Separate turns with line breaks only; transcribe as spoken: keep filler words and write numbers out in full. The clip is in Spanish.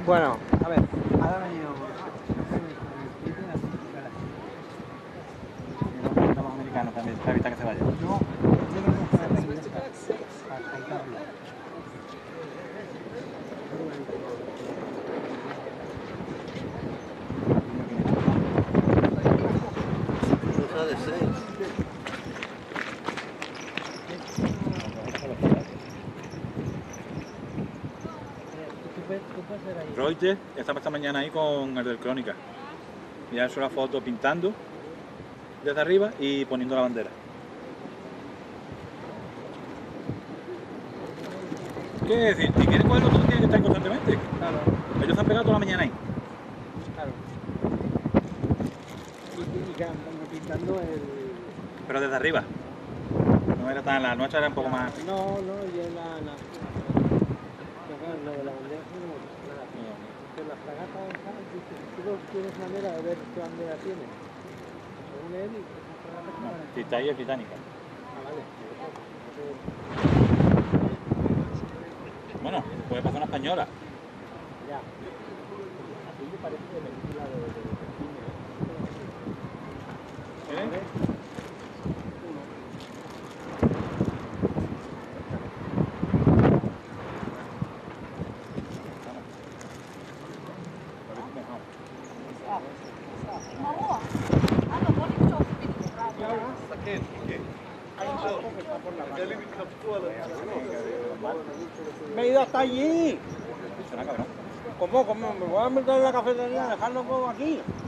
Bueno, a ver.
Ahora ha venido.
Estamos americanos también, para evitar que se vaya.
No, yo no sé para cantarlo.
Roger estaba esta mañana ahí con el del Crónica. Y ya hizo la foto pintando desde arriba y poniendo la bandera. ¿Qué decir? Si quieren cogerlo todo, tienen que estar constantemente.
Claro,
Ellos se han pegado toda la mañana ahí.
claro. Y, y que andan pintando el...
Pero desde arriba. No era tan la nuestra, era un poco más.
No, no, yo la... la... Pero claro, lo de la bandera no me gusta nada. Pero la fragata, ¿sabes? Dice, tú no tienes manera de ver qué bandera tiene. Según él, y esa fragata es una...
Si está ahí es británica.
Ah, vale.
Bueno, puede pasar una española.
Ya. Aquí me parece de película de, de, de cine.
¿Eh?
Me he ido hasta allí. ¿Cómo? ¿Cómo? ¿Me voy a meter en la cafetería y dejarlo todo aquí?